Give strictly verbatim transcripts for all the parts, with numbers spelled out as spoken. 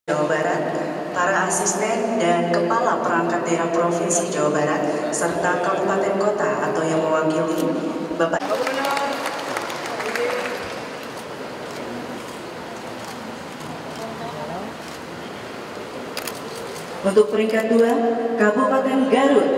Jawa Barat, para asisten dan kepala perangkat daerah Provinsi Jawa Barat, serta kabupaten kota atau yang mewakili Bapak. Untuk peringkat dua, Kabupaten Garut.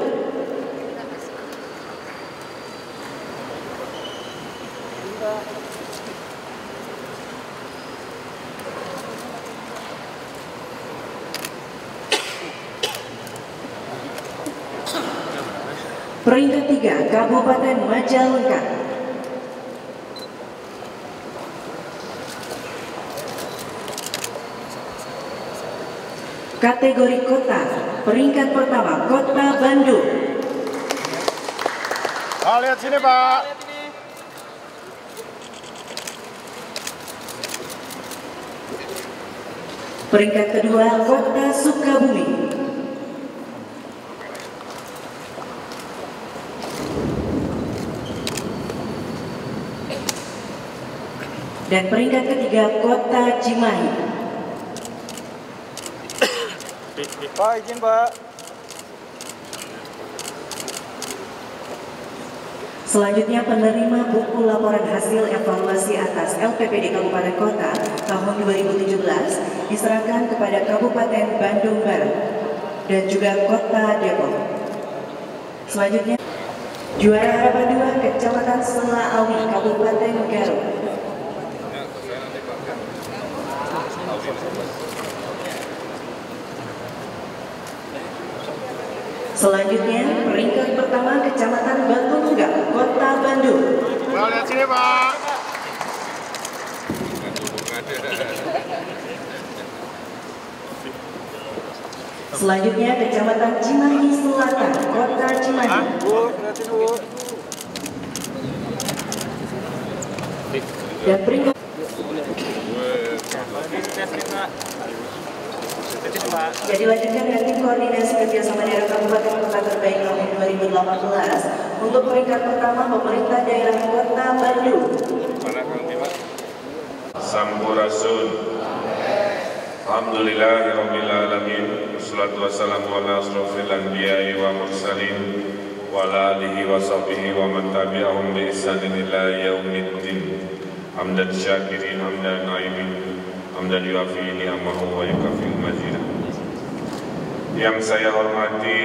Peringkat tiga, Kabupaten Majalengka. Kategori kota, peringkat pertama Kota Bandung. Pak, lihat sini Pak. Peringkat kedua Kota Sukabumi. Dan peringkat ketiga Kota Cimahi. Pak, izin Pak. Selanjutnya penerima buku laporan hasil evaluasi atas L P P D Kabupaten Kota tahun dua ribu tujuh belas diserahkan kepada Kabupaten Bandung Barat dan juga Kota Depok. Selanjutnya juara harapan dua Kecamatan Selaawi Kabupaten Garut. Selanjutnya peringkat pertama Kecamatan Batu Nunggal, Kota Bandung. Pak, lihat sini Pak. Selanjutnya Kecamatan Cimahi Selatan, Kota Cimahi. Bu, lihat sini Bu. Dan peringkat Jadi lanjutkan dengan tim koordinasi kerjasama daerah Kabupaten Kota terbaik tahun dua ribu delapan belas untuk peringkat pertama pemerintah daerah Kota Bandung. Sampurasun. Alhamdulillahirabbil alamin. Wassalatu wassalamu ala asrofil anbiya'i wa mursalin wa ala alihi wa sahbihi wa man tabi'ahum bi ihsanin ila yaumiddin. Hamdan syakirin hamdan na'imin. Hamdan yuafi ni'amahu wa yukafi majidah. Yang saya hormati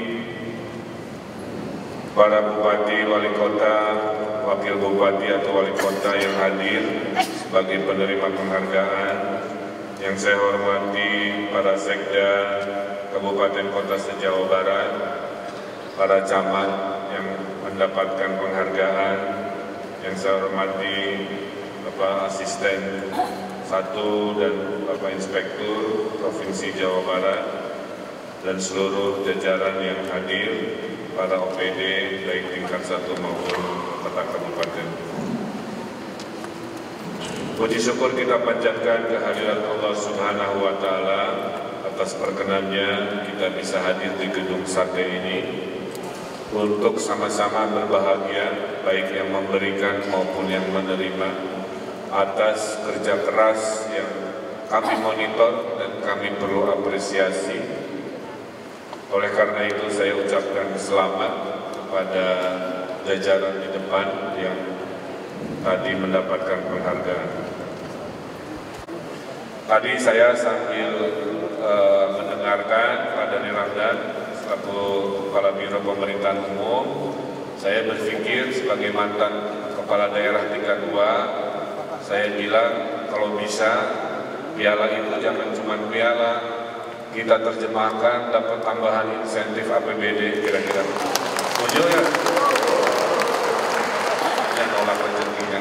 para bupati, wali kota, wakil bupati atau wali kota yang hadir sebagai penerima penghargaan. Yang saya hormati para sekda Kabupaten Kota se-Jawa Barat, para camat yang mendapatkan penghargaan. Yang saya hormati Bapak Asisten satu dan Bapak Inspektur Provinsi Jawa Barat dan seluruh jajaran yang hadir, para O P D baik tingkat satu maupun kota kabupaten. Puji syukur kita panjatkan kehadirat Allah Subhanahu wa Ta'ala atas perkenannya kita bisa hadir di gedung sate ini untuk sama-sama berbahagia, baik yang memberikan maupun yang menerima, atas kerja keras yang kami monitor dan kami perlu apresiasi. Oleh karena itu saya ucapkan selamat kepada jajaran di depan yang tadi mendapatkan penghargaan. Tadi saya sambil uh, mendengarkan Pak Dhani Ramdan selaku Kepala Biro Pemerintahan Umum, saya berpikir sebagai mantan Kepala Daerah tingkat dua, saya bilang kalau bisa piala itu jangan cuma piala, kita terjemahkan dapat tambahan insentif A P B D kira-kira. Setuju ya? Dan nolak rezekinya.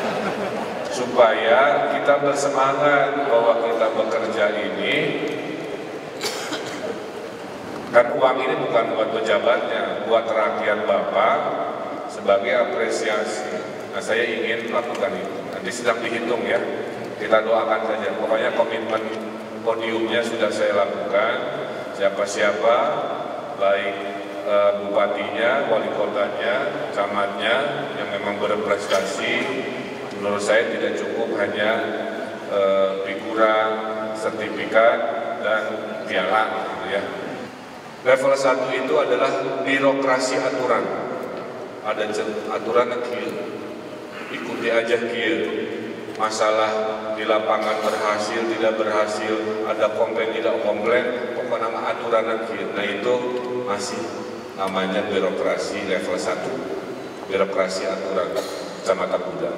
Supaya kita bersemangat bahwa kita bekerja ini, kan uang ini bukan buat pejabatnya, buat rakyat Bapak sebagai apresiasi. Nah, saya ingin melakukan itu. Nanti sedang dihitung ya. Kita doakan saja. Pokoknya komitmen podiumnya sudah saya lakukan. Siapa-siapa, baik e, bupatinya, wali kotanya, camatnya yang memang berprestasi, menurut saya tidak cukup hanya e, figura sertifikat dan piala gitu ya. Level satu itu adalah birokrasi aturan. Ada aturan kieu. Ikuti aja kieu. Masalah di lapangan berhasil tidak berhasil, ada komplain tidak komplain, pokoknya nama aturan kieu. Nah itu masih namanya birokrasi level satu. Birokrasi aturan Kecamatan Kuda.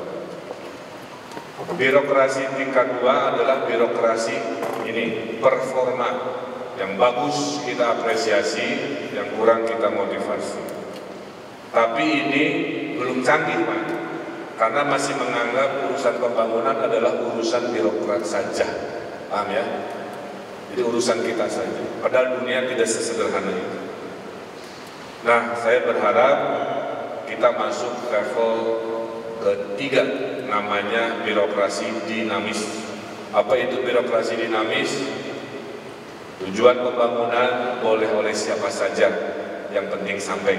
Birokrasi tingkat dua adalah birokrasi ini performa, yang bagus kita apresiasi, yang kurang kita motivasi. Tapi ini belum canggih Pak, karena masih menganggap urusan pembangunan adalah urusan birokrat saja, paham ya? Jadi urusan kita saja, padahal dunia tidak sesederhana itu. Nah, saya berharap kita masuk level ketiga, namanya birokrasi dinamis. Apa itu birokrasi dinamis? Tujuan pembangunan boleh oleh siapa saja, yang penting sampai.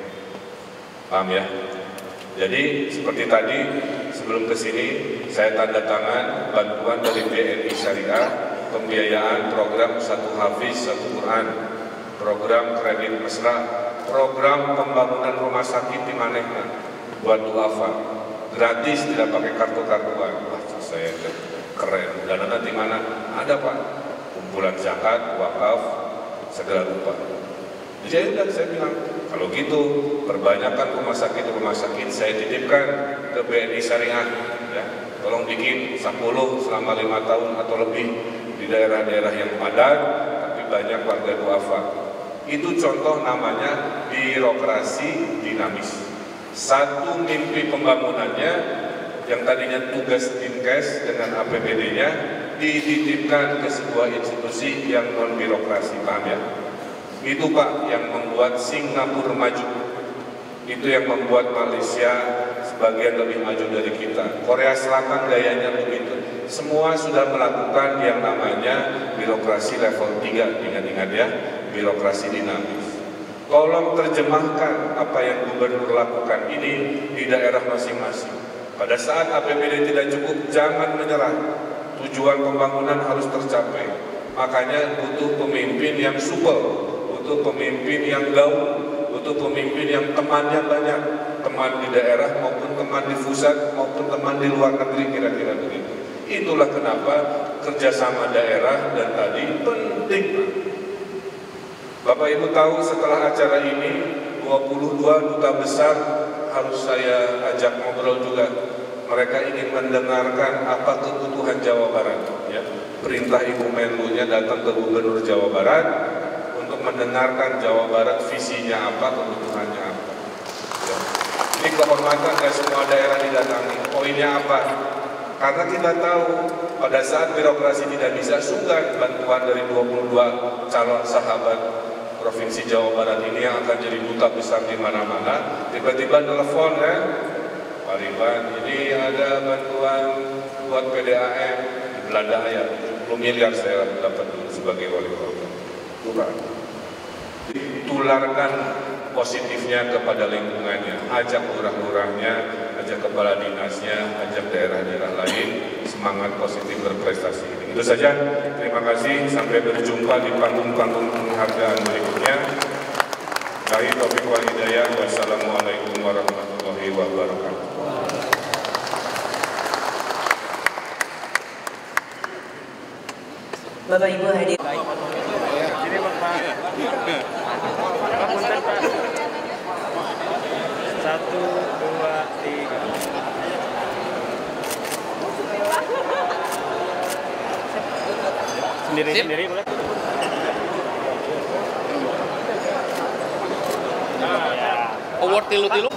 Paham ya? Jadi seperti tadi sebelum ke sini saya tanda tangan bantuan dari B N I Syariah, pembiayaan program satu hafiz satu Quran, program kredit mesra, program pembangunan rumah sakit di Manehna buat duafa, gratis, tidak pakai kartu-kartuan. Wah, saya keren. Dana nanti mana? Ada Pak, kumpulan zakat, wakaf, segala rupa. Jadi udah saya bilang, kalau gitu perbanyakkan rumah sakit rumah sakit saya titipkan ke B N I Syariah, ya. Tolong bikin sepuluh selama lima tahun atau lebih di daerah-daerah yang padat tapi banyak warga duafa. Itu contoh namanya birokrasi dinamis. Satu mimpi pembangunannya yang tadinya tugas Dinkes dengan A P B D-nya dititipkan ke sebuah institusi yang non birokrasi, paham ya? Itu Pak yang membuat Singapura maju, itu yang membuat Malaysia sebagian lebih maju dari kita. Korea Selatan gayanya begitu. Semua sudah melakukan yang namanya birokrasi level tiga, ingat-ingat ya, birokrasi dinamis. Tolong terjemahkan apa yang gubernur lakukan ini di daerah masing-masing. Pada saat A P B D tidak cukup, jangan menyerah. Tujuan pembangunan harus tercapai. Makanya butuh pemimpin yang supel, butuh pemimpin yang gaul, butuh pemimpin yang temannya banyak, teman di daerah maupun teman di pusat maupun teman di luar negeri, kira-kira begitu. Itulah kenapa kerjasama daerah dan tadi penting. Bapak Ibu tahu setelah acara ini dua puluh dua duta besar harus saya ajak ngobrol juga. Mereka ingin mendengarkan apa kebutuhan Jawa Barat. Ya. Perintah Ibu Menlunya datang ke Gubernur Jawa Barat untuk mendengarkan Jawa Barat visinya apa, kebutuhannya apa. Ya. Ini kehormatan dari semua daerah didatangi. Poinnya apa? Karena kita tahu pada saat birokrasi tidak bisa, sungkan bantuan dari dua puluh dua calon sahabat Provinsi Jawa Barat ini yang akan jadi duta besar di mana-mana. Tiba-tiba telepon ya, Pak Ridwan, ini ada bantuan buat P D A M di Belanda ya, tujuh puluh miliar saya dapat dulu sebagai wali kota. Kurang. Tularkan positifnya kepada lingkungannya, ajak lurah-lurahnya, ajak kepala dinasnya, ajak daerah-daerah lain semangat positif berprestasi ini. Itu saja, terima kasih, sampai berjumpa di panggung-panggung penghargaan berikutnya. Dari Taufik wal Hidayah, wassalamualaikum warahmatullahi wabarakatuh. Bapak Ibu hadir. Sini Bapak. Punten Pak. Satu, dua, tiga. Sendiri-sendiri boleh. Award tilu-tilu.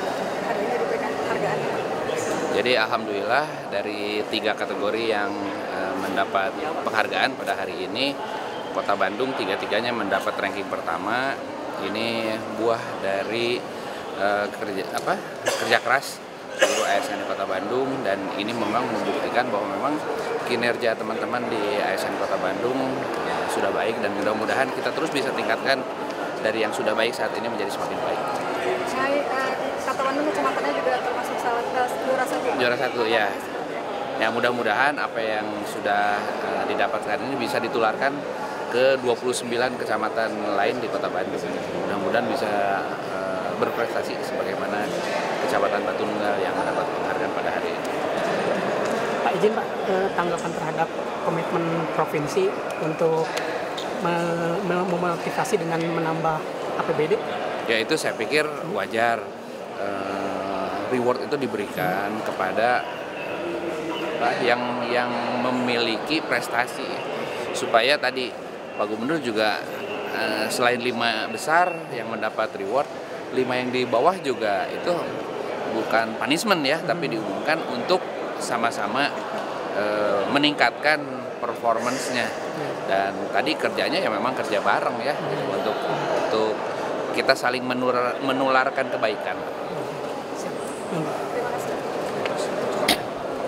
Jadi alhamdulillah dari tiga kategori yang uh, mendapat penghargaan pada hari ini, Kota Bandung tiga-tiganya mendapat ranking pertama. Ini buah dari uh, kerja apa kerja keras seluruh A S N Kota Bandung, dan ini memang membuktikan bahwa memang kinerja teman-teman di A S N Kota Bandung uh, sudah baik, dan mudah-mudahan kita terus bisa tingkatkan dari yang sudah baik saat ini menjadi semakin baik. Kota Bandung kecamatannya juga termasuk salah satu juara satu. Juara satu ya. Ya mudah-mudahan apa yang sudah uh, didapatkan ini bisa ditularkan ke dua puluh sembilan kecamatan lain di Kota Bandung. Mudah-mudahan bisa uh, berprestasi sebagaimana Kecamatan Batu Nunggal yang mendapat penghargaan pada hari ini. Pak, izin Pak, eh, tanggapan terhadap komitmen provinsi untuk me- me- memotivasi dengan menambah A P B D? Ya itu saya pikir wajar. Uh, reward itu diberikan kepada uh, yang yang memiliki prestasi, supaya tadi Pak Gubernur juga uh, selain lima besar yang mendapat reward, lima yang di bawah juga itu bukan punishment ya, tapi diumumkan untuk sama-sama uh, meningkatkan performance-nya. Dan tadi kerjanya ya memang kerja bareng ya, gitu, untuk untuk kita saling menular, menularkan kebaikan. Siap.